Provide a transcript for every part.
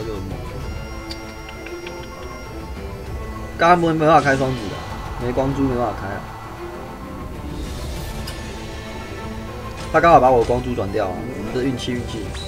超就猛。刚刚没办法开双子的，没光珠没办法开啊。他刚好把我光珠转掉啊，这运气。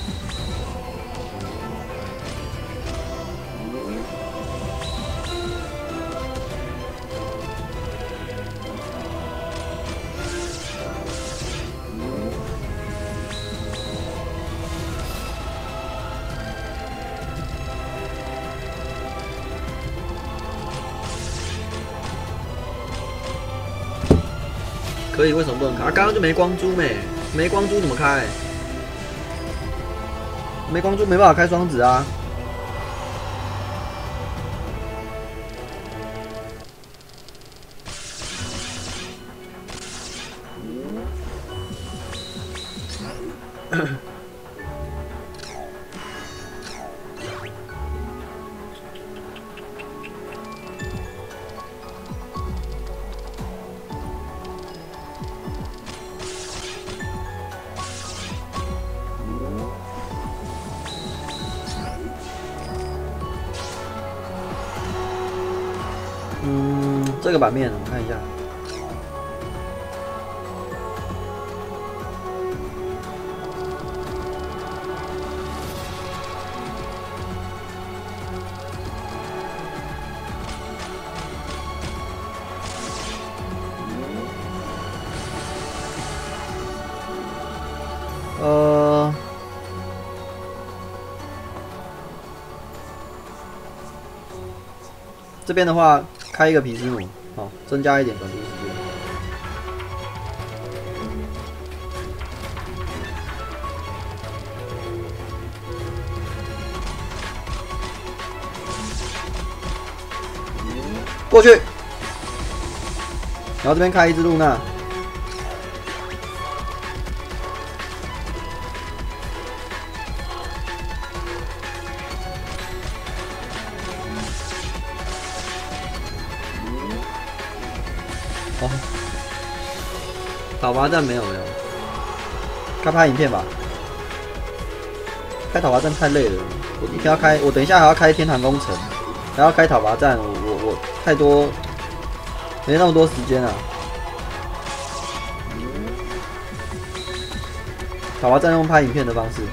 可以，为什么不能开？刚刚就没光珠没，没光珠怎么开？没光珠没办法开双子啊。这个版面我们看一下。这边的话，开一个皮斯姆，好，增加一点转读时间。过去，然后这边开一只露娜。讨伐战没有，开拍影片吧。开讨伐战太累了，我一定要开，我等一下还要开天堂工程，还要开讨伐战，我太多，没那么多时间啊。讨伐战用拍影片的方式。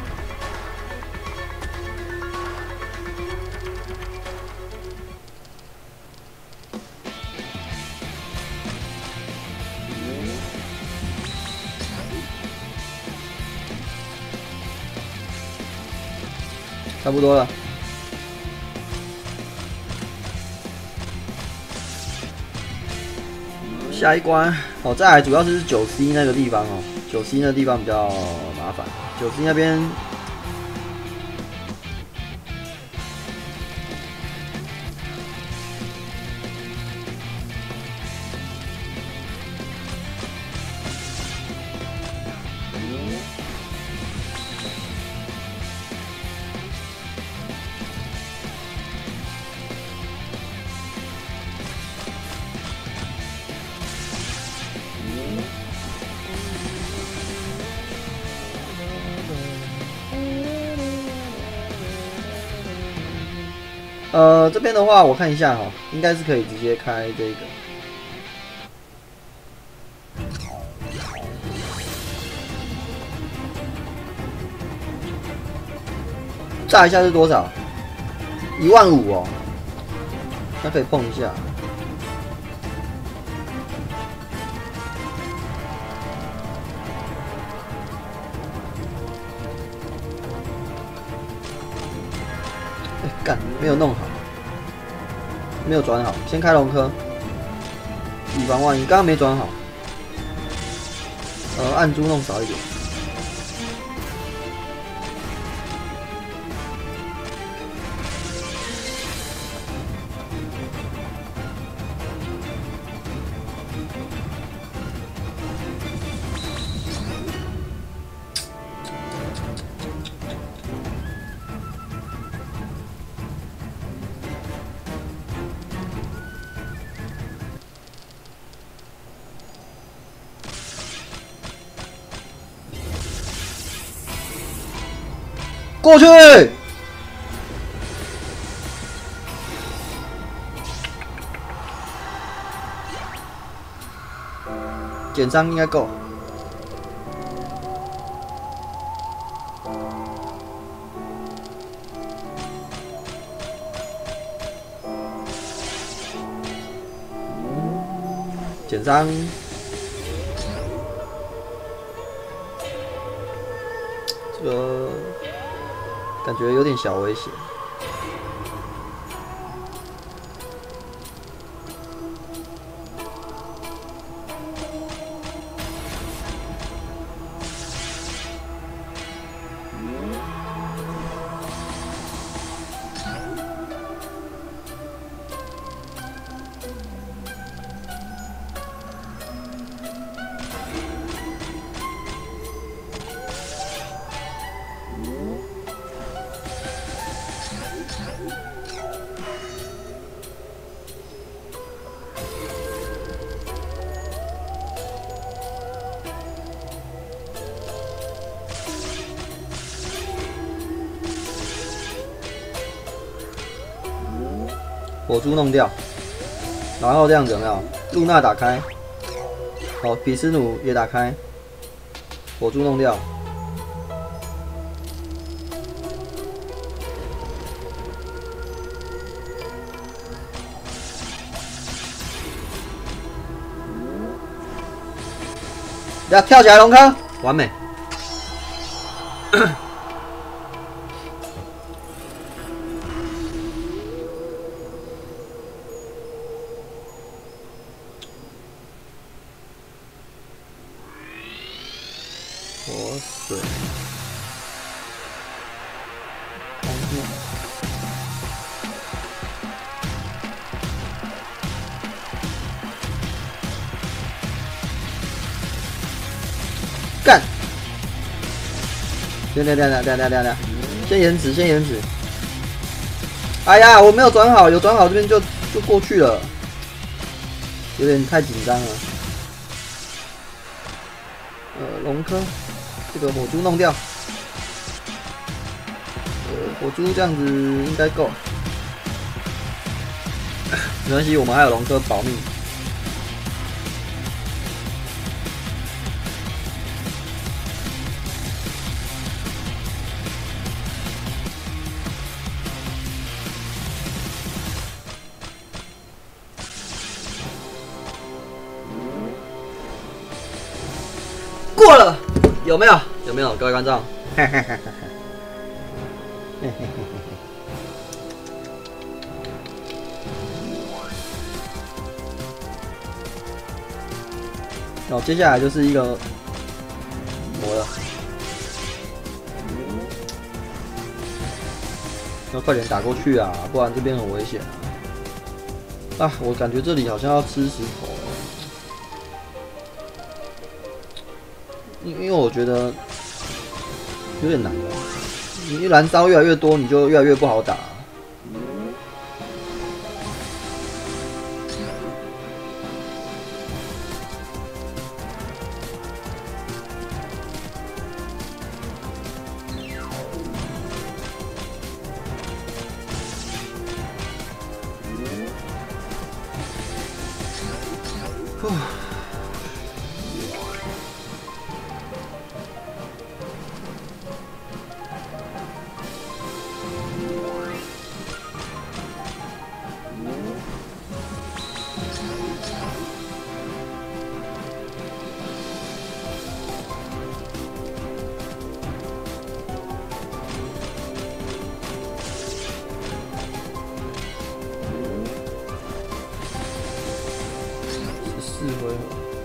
差不多了，下一关哦，再来主要是9C 那个地方哦，9C 那个地方比较麻烦，9C 那边。这边的话，我看一下哈，应该是可以直接开这个。炸一下是多少？15000哦，那可以碰一下。干，没有弄好。没有转好，先开龙科，以防万一。刚刚没转好，暗珠弄少一点。过去， 减伤应该够。减伤。这个感觉有点小危险。火珠弄掉，然后这样子有没有？露娜打开，好，比斯努也打开，火珠弄掉。要跳起来，龙科，完美。活水，红面，干！等，先延迟，先延迟。哎呀，我没有转好，有转好这边就过去了，有点太紧张了。龙科。这个火珠弄掉，火珠这样子应该够，没关系，我们还有龙科保命。过了。有没有？有没有？各位观众，哦，接下来就是一个魔了，要快点打过去啊，不然这边很危险啊！啊，我感觉这里好像要吃石头。因为我觉得有点难了，你燃烧越来越多，你就越来越不好打。14回合。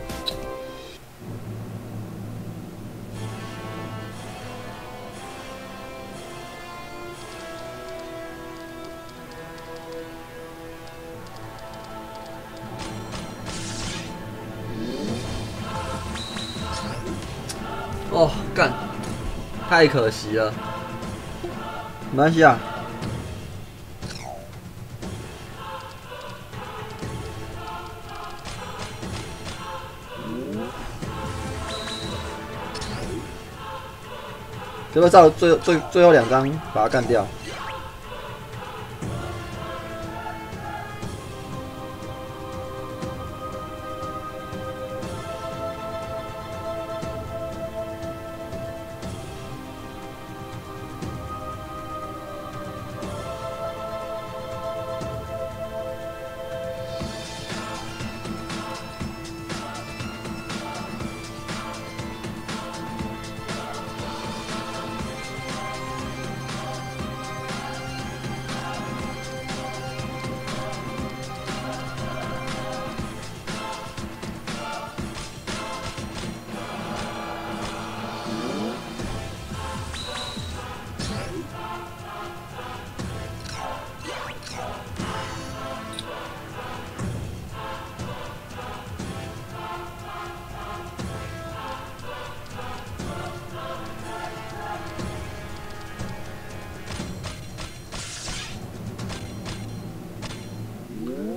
哦，干，太可惜了。没关系啊。可不可以照最后2张把它干掉？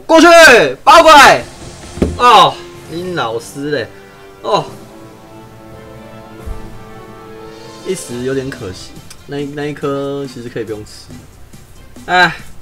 过去包过来。哦，你老师嘞，哦，一时有点可惜，那一颗其实可以不用吃。哎，